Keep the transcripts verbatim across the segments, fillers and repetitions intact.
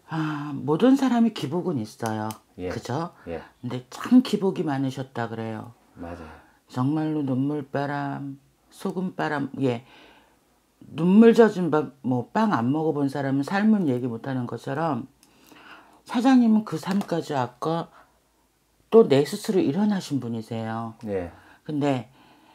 아, 모든 사람이 기복은 있어요. 예. 그죠? 예. 근데 참 기복이 많으셨다 그래요. 맞아요. 정말로 눈물바람, 소금바람, 예. 눈물 젖은 밥, 뭐, 빵 안 먹어본 사람은 삶은 얘기 못하는 것처럼 사장님은 그 삶까지 아까 또 내 스스로 일어나신 분이세요. 예. 근데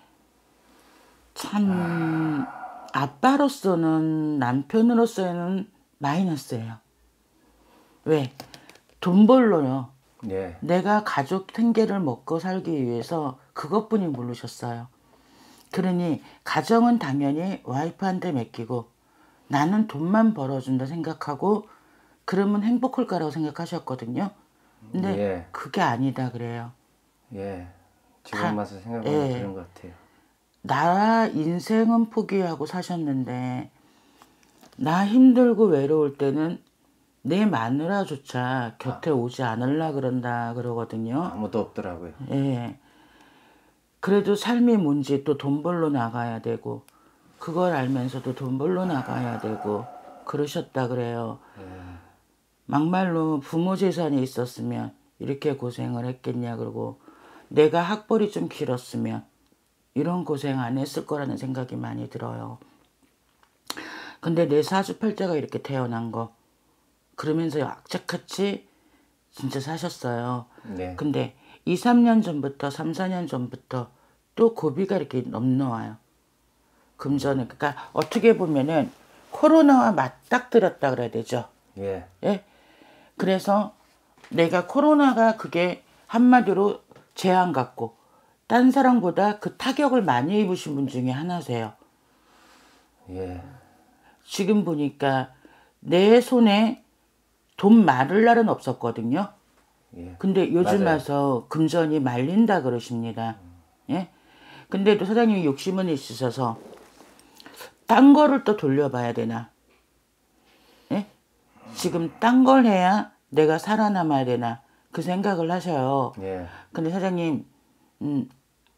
참 아빠로서는 남편으로서는 마이너스예요. 왜? 돈 벌러요. 예. 내가 가족 생계를 먹고 살기 위해서 그것뿐이 모르셨어요. 그러니 가정은 당연히 와이프한테 맡기고 나는 돈만 벌어준다 생각하고 그러면 행복할 거라고 생각하셨거든요. 근데 예. 그게 아니다 그래요. 예. 지금 다- 와서 생각하면 예. 그런 것 같아요. 나 인생은 포기하고 사셨는데 나 힘들고 외로울 때는 내 마누라조차 곁에 오지 않으려 그런다 그러거든요. 아무도 없더라고요. 예. 그래도 삶이 뭔지 또 돈 벌러 나가야 되고 그걸 알면서도 돈 벌러 나가야 되고 그러셨다 그래요. 막말로 부모 재산이 있었으면 이렇게 고생을 했겠냐 그러고 내가 학벌이 좀 길었으면 이런 고생 안 했을 거라는 생각이 많이 들어요. 근데 내 사주팔자가 이렇게 태어난 거 그러면서 악착같이 진짜 사셨어요. 네. 근데 이, 삼 년 전부터 삼, 사 년 전부터 또 고비가 이렇게 넘어와요. 금전에. 그러니까 어떻게 보면은 코로나와 맞닥뜨렸다 그래야 되죠. 예. 예? 그래서 내가 코로나가 그게 한마디로 재앙 같고 딴 사람보다 그 타격을 많이 입으신 분 중에 하나세요. 예. 지금 보니까 내 손에 돈 마를 날은 없었거든요. 예. 근데 요즘 맞아요. 와서 금전이 말린다 그러십니다. 예? 근데도 사장님이 욕심은 있으셔서 딴 거를 또 돌려봐야 되나? 예? 지금 딴 걸 해야 내가 살아남아야 되나? 그 생각을 하셔요. 예. 근데 사장님, 음,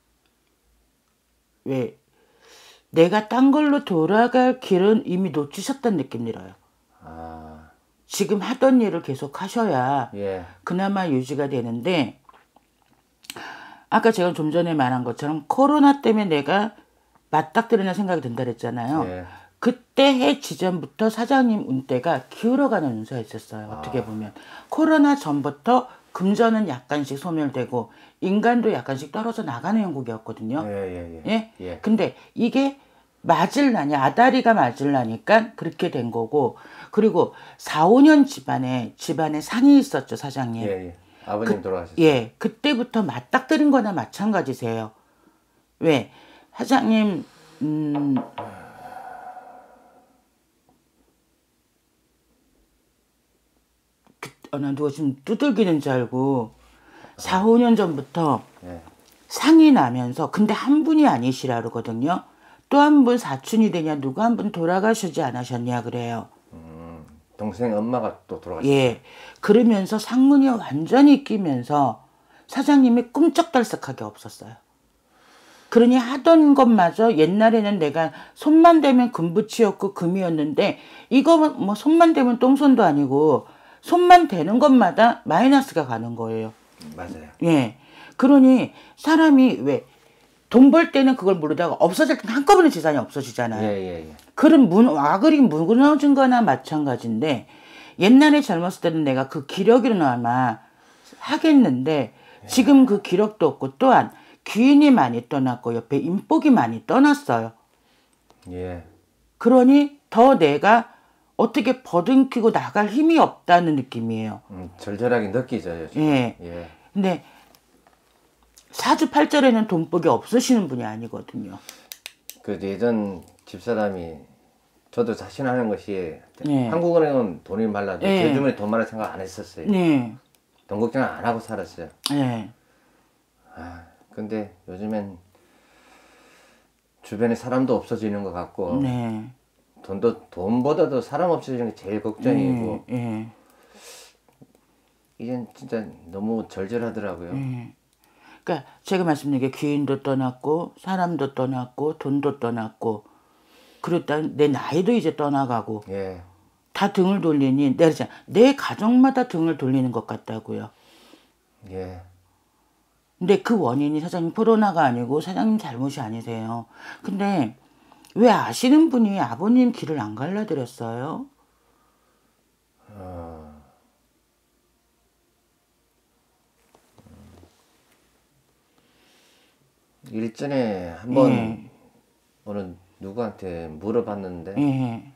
왜 내가 딴 걸로 돌아갈 길은 이미 놓치셨다는 느낌 들어요. 아. 지금 하던 일을 계속 하셔야 예. 그나마 유지가 되는데 아까 제가 좀 전에 말한 것처럼 코로나 때문에 내가 맞닥뜨리는 생각이 든다 그랬잖아요. 예. 그때 해 지전부터 사장님 운대가 기울어가는 운세가 있었어요. 어떻게 보면. 코로나 전부터 금전은 약간씩 소멸되고 인간도 약간씩 떨어져 나가는 형국이었거든요. 예, 예, 예. 예? 예. 근데 이게 맞을라니 아다리가 맞을라니까 그렇게 된 거고 그리고 사, 오 년 집안에 집안에 상이 있었죠, 사장님. 예, 예. 아버님 돌아가셨어요. 예, 그때부터 맞닥뜨린 거나 마찬가지세요. 왜? 사장님, 음, 그, 어, 나 누가 지금 두들기는 줄 알고 사, 오 년 전부터 예. 상이 나면서 근데 한 분이 아니시라 그러거든요. 또 한 분 사춘이 되냐 누가 한 분 돌아가시지 않으셨냐 그래요. 음, 동생 엄마가 또 돌아가셨어요. 예. 그러면서 상문이 완전히 끼면서 사장님이 꿈쩍달싹하게 없었어요. 그러니 하던 것마저 옛날에는 내가 손만 대면 금붙이었고 금이었는데 이거 뭐 손만 대면 똥손도 아니고 손만 대는 것마다 마이너스가 가는 거예요. 맞아요. 예. 그러니 사람이 왜 돈 벌 때는 그걸 모르다가 없어질 때는 한꺼번에 재산이 없어지잖아요. 예, 예, 예. 그런 문, 와그리 무너진 거나 마찬가지인데 옛날에 젊었을 때는 내가 그 기력이로나마 하겠는데 지금 그 기력도 없고 또한 귀인이 많이 떠났고 옆에 인복이 많이 떠났어요. 예. 그러니 더 내가 어떻게 버둥키고 나갈 힘이 없다는 느낌이에요. 음, 절절하게 느끼죠, 요즘. 예. 예. 근데 사주팔절에는 돈복이 없으시는 분이 아니거든요. 그 예전 집사람이 저도 자신하는 것이 네. 한국은행은 돈이 말라도 네. 제 주머니 돈 말할 생각 안 했었어요. 네. 돈 걱정 안 하고 살았어요. 네. 아, 근데 요즘엔 주변에 사람도 없어지는 것 같고 네. 돈도 돈보다도 사람 없어지는 게 제일 걱정이고 예. 예. 이젠 진짜 너무 절절하더라고요. 예. 그러니까 제가 말씀드린 게 귀인도 떠났고 사람도 떠났고 돈도 떠났고 그랬다 내 나이도 이제 떠나가고 예. 다 등을 돌리니 내가 그러잖아. 내 가정마다 등을 돌리는 것 같다고요. 예. 근데 그 원인이 사장님 코로나가 아니고 사장님 잘못이 아니세요. 근데 왜 아시는 분이 아버님 길을 안 갈라드렸어요? 어... 일전에 한번 예. 어느 누구한테 물어봤는데 예.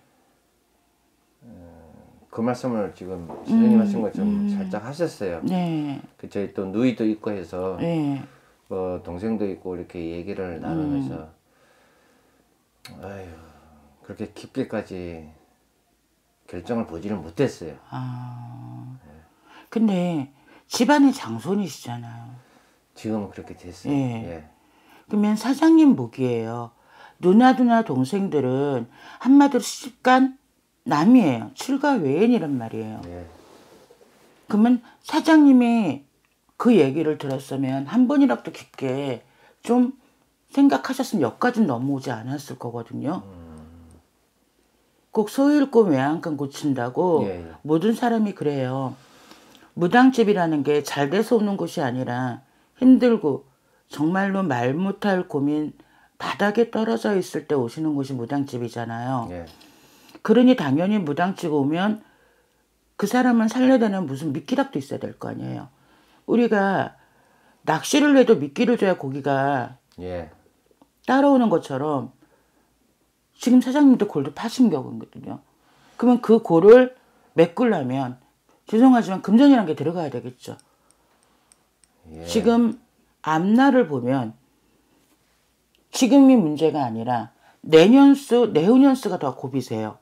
그 말씀을 지금 선생님 음, 하신 것좀 음. 살짝 하셨어요. 네. 그 저희 또 누이도 있고 해서 예. 뭐 동생도 있고 이렇게 얘기를 나누면서 음. 아유 그렇게 깊게까지 결정을 보지를 못했어요. 아. 근데 집안의 장손이시잖아요. 지금은 그렇게 됐어요. 예. 예. 그러면 사장님 목이에요. 누나 누나 동생들은 한마디로 시집간 남이에요. 출가 외인이란 말이에요. 예. 그러면 사장님이 그 얘기를 들었으면 한 번이라도 깊게 좀 생각하셨으면 여기까지는 넘어오지 않았을 거거든요. 음. 꼭 소 잃고 외양간 고친다고 예, 예. 모든 사람이 그래요. 무당집이라는 게 잘 돼서 오는 곳이 아니라 힘들고 정말로 말 못할 고민 바닥에 떨어져 있을 때 오시는 곳이 무당집이잖아요. 예. 그러니 당연히 무당집 오면 그 사람은 살려되는 무슨 미끼락도 있어야 될 거 아니에요. 우리가 낚시를 해도 미끼를 줘야 고기가 예. 따라오는 것처럼 지금 사장님도 골도 파신 격이거든요. 그러면 그 골을 메꾸려면 죄송하지만 금전이라는 게 들어가야 되겠죠. 예. 지금 앞날을 보면 지금이 문제가 아니라 내년수, 내후년수가 더 고비세요.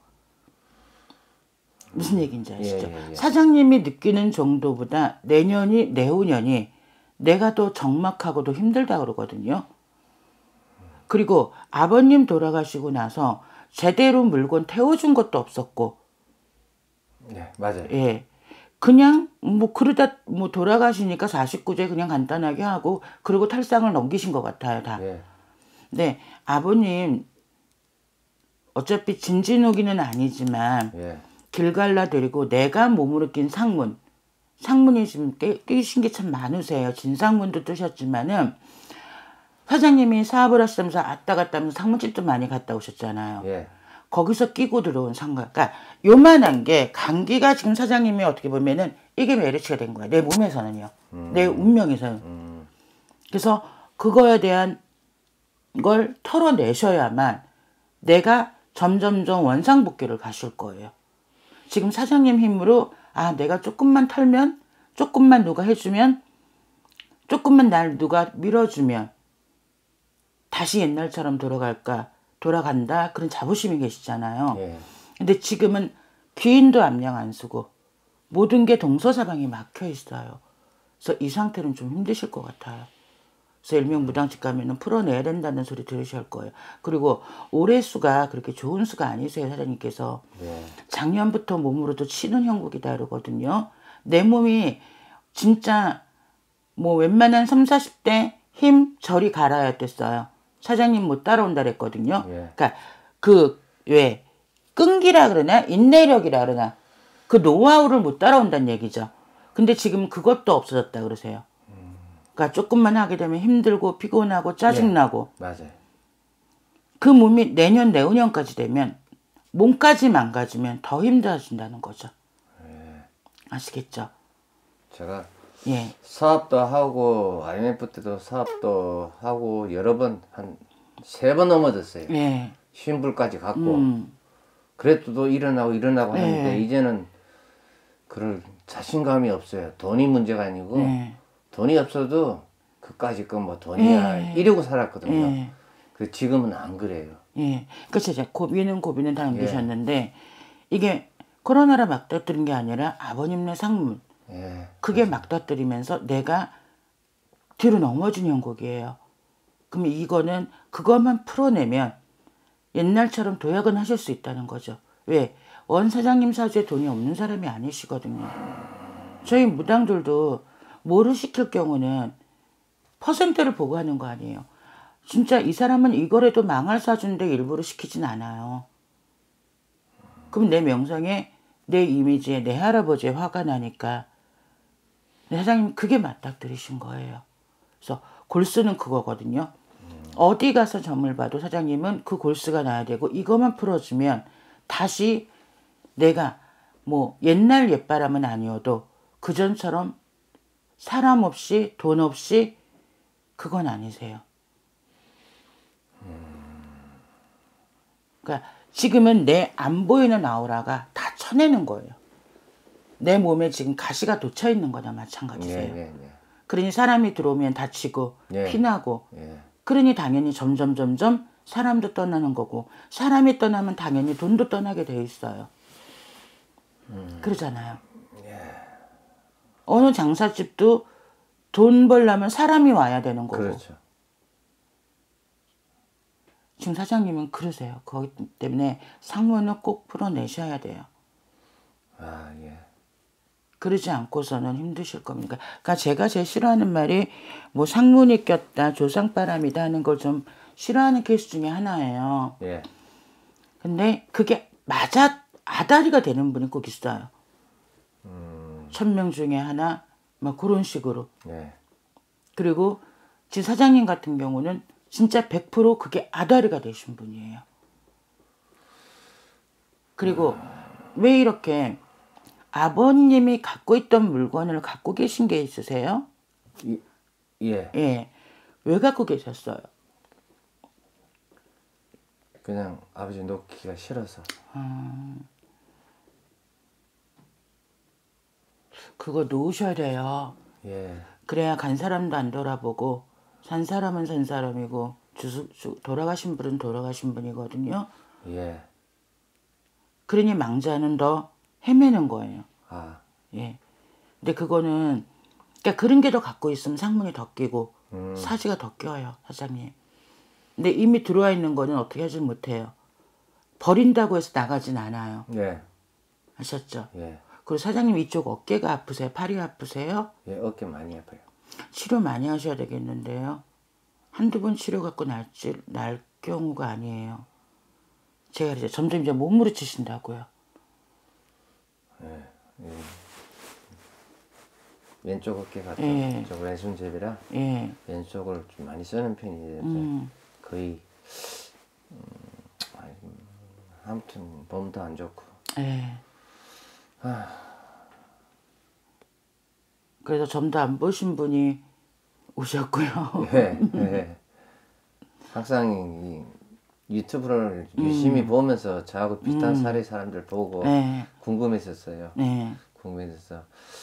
무슨 얘기인지 아시죠? 예, 예, 예. 사장님이 느끼는 정도보다 내년이, 내후년이 내가 더 적막하고 더 힘들다 그러거든요. 그리고 아버님 돌아가시고 나서 제대로 물건 태워준 것도 없었고, 예, 맞아요. 예. 그냥 뭐 그러다 뭐 돌아가시니까 사십구 제 그냥 간단하게 하고 그리고 탈상을 넘기신 것 같아요, 다. 예. 네, 아버님 어차피 진진옥이는 아니지만 예. 길 갈라드리고 내가 몸으로 낀 상문, 상문이 지금 끼신 게 참 많으세요. 진상문도 뜨셨지만은 사장님이 사업을 하시면서 왔다 갔다 하면서 상문집도 많이 갔다 오셨잖아요. 예. 거기서 끼고 들어온 상가. 그러니까 요만한 게 감기가 지금 사장님이 어떻게 보면은 이게 메리츠가 된 거야. 내 몸에서는요. 음. 내 운명에서는. 음. 그래서 그거에 대한 걸 털어내셔야만 내가 점점점 원상복귀를 가실 거예요. 지금 사장님 힘으로 아 내가 조금만 털면 조금만 누가 해주면 조금만 날 누가 밀어주면 다시 옛날처럼 돌아갈까 돌아간다 그런 자부심이 계시잖아요. 예. 근데 지금은 귀인도 압력 안 쓰고 모든 게 동서사방이 막혀 있어요. 그래서 이 상태는 좀 힘드실 것 같아요. 그래서 일명 무당집 가면은 풀어내야 된다는 소리 들으실 거예요. 그리고 올해 수가 그렇게 좋은 수가 아니세요, 사장님께서. 예. 작년부터 몸으로도 치는 형국이다 그러거든요. 내 몸이 진짜 뭐 웬만한 삼사십 대 힘 저리 갈아야 됐어요. 사장님 못 따라온다 그랬거든요. 예. 그러니까 그 왜 끈기라 그러나 인내력이라 그러나 그 노하우를 못 따라온다는 얘기죠. 근데 지금 그것도 없어졌다 그러세요. 그러니까 조금만 하게 되면 힘들고 피곤하고 짜증나고 예. 맞아요. 그 몸이 내년 내후년까지 되면 몸까지 망가지면 더 힘들어진다는 거죠. 예. 아시겠죠? 제가 예. 사업도 하고 아이엠에프 때도 사업도 하고 여러 번 한 세 번 넘어졌어요. 예. 쉰불까지 갔고 음. 그래도 또 일어나고 일어나고 하는데 예. 이제는 그럴 자신감이 없어요. 돈이 문제가 아니고 예. 돈이 없어도 그까짓 건 뭐 돈이야 예. 이러고 살았거든요. 예. 그 지금은 안 그래요. 예. 그래서 이제 고비는 고비는 다 넘기셨는데 이게 코로나라 막다뜨린 게 아니라 아버님네 상문 예. 그게 막다뜨리면서 내가 뒤로 넘어진 형국이에요. 그럼 이거는 그것만 풀어내면 옛날처럼 도약은 하실 수 있다는 거죠. 왜? 원 사장님 사주에 돈이 없는 사람이 아니시거든요. 저희 무당들도 뭐를 시킬 경우는 퍼센트를 보고 하는 거 아니에요. 진짜 이 사람은 이거라도 망할 사주인데 일부러 시키진 않아요. 그럼 내 명성에 내 이미지에 내 할아버지에 화가 나니까 사장님 그게 맞닥뜨리신 거예요. 그래서 골수는 그거거든요. 음. 어디 가서 점을 봐도 사장님은 그 골수가 나야 되고 이것만 풀어주면 다시 내가 뭐 옛날 옛바람은 아니어도 그전처럼 사람 없이 돈 없이 그건 아니세요. 그러니까 지금은 내 안 보이는 아우라가 다 쳐내는 거예요. 내 몸에 지금 가시가 돋쳐 있는 거나 마찬가지세요. 예, 예, 예. 그러니 사람이 들어오면 다치고 예. 피나고 예. 그러니 당연히 점점 점점 사람도 떠나는 거고 사람이 떠나면 당연히 돈도 떠나게 돼 있어요. 음. 그러잖아요. 예. 어느 장사집도 돈 벌려면 사람이 와야 되는 거고. 그렇죠. 지금 사장님은 그러세요. 그렇기 때문에 상문을 꼭 풀어내셔야 돼요. 아, 예. 그러지 않고서는 힘드실 겁니다. 그러니까 제가 제일 싫어하는 말이 뭐 상문이 꼈다, 조상바람이다 하는 걸 좀 싫어하는 케이스 중에 하나예요. 예. 근데 그게 맞아 아다리가 되는 분이 꼭 있어요. 음. 천 명 중에 하나, 막 그런 식으로. 예. 그리고 지금 사장님 같은 경우는 진짜 백 퍼센트 그게 아다리가 되신 분이에요. 그리고 왜 이렇게 아버님이 갖고 있던 물건을 갖고 계신 게 있으세요? 이, 예. 예. 왜 갖고 계셨어요? 그냥 아버지 놓기가 싫어서. 음, 그거 놓으셔야 돼요. 예. 그래야 간 사람도 안 돌아보고 산 사람은 산 사람이고 주수, 주, 돌아가신 분은 돌아가신 분이거든요. 예. 그러니 망자는 더 헤매는 거예요. 아. 예. 근데 그거는 그러니까 그런 게 더 갖고 있으면 상문이 더 끼고 음. 사지가 더 껴요, 사장님. 근데 이미 들어와 있는 거는 어떻게 하지 못해요. 버린다고 해서 나가진 않아요. 예. 아셨죠? 예. 그리고 사장님 이쪽 어깨가 아프세요? 팔이 아프세요? 예, 어깨 많이 아파요. 치료 많이 하셔야 되겠는데요. 한두 번 치료 갖고 날지, 날 경우가 아니에요. 제가 이제 점점 이제 몸무리치신다고요. 예. 예. 왼쪽 어깨가 좀 예. 저 왼손잡이라 예. 왼쪽을 좀 많이 쓰는 편이에요. 음. 거의 음, 아이, 아무튼 몸도 안 좋고. 예. 아. 그래서 점도 안 보신 분이 오셨고요. 예. 예. 항상 이 유튜브를 열심히 음. 보면서 저하고 비슷한 음. 사례 사람들 보고 예. 궁금했었어요. 예. 궁금해서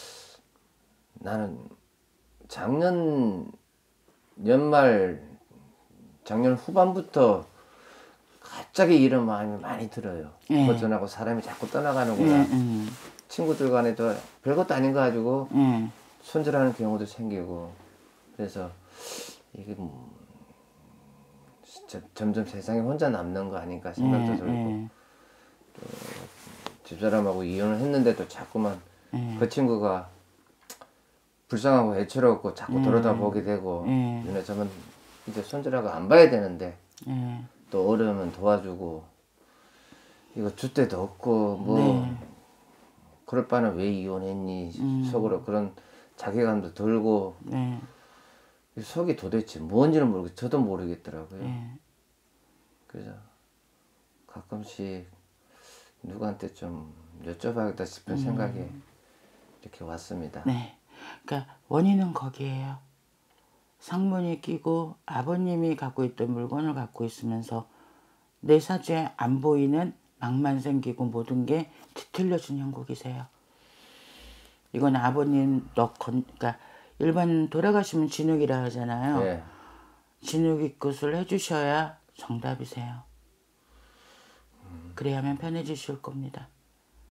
나는 작년 연말 작년 후반부터 갑자기 이런 마음이 많이 들어요. 예. 거전하고 사람이 자꾸 떠나가는구나. 예. 음. 친구들 간에도 별것도 아닌 거 가지고 예. 손절하는 경우도 생기고 그래서 이게 뭐 진짜 점점 세상에 혼자 남는 거 아닌가 생각도 예. 들고 예. 또 집사람하고 이혼을 했는데도 자꾸만 예. 그 친구가 불쌍하고 애처롭고 자꾸 예. 돌아다보게 되고 예. 눈에 저는 이제 손절하고 안 봐야 되는데 예. 또 어려우면 도와주고 이거 줄 데도 없고 뭐 네. 그럴 바는 왜 이혼했니 음. 속으로 그런 자괴감도 들고 네. 속이 도대체 뭔지는 모르겠 저도 모르겠더라고요. 네. 그래서 가끔씩 누구한테 좀 여쭤봐야겠다 싶은 음. 생각이 이렇게 왔습니다. 네. 그러니까 원인은 거기에요. 상문이 끼고 아버님이 갖고 있던 물건을 갖고 있으면서 내 사주에 안 보이는 망만 생기고 모든 게 뒤틀려진 형국이세요. 이건 아버님 너 건, 그러니까 일반 돌아가시면 진흙이라 하잖아요. 네. 진흙이 끝을 해주셔야 정답이세요. 그래야만 편해지실 겁니다.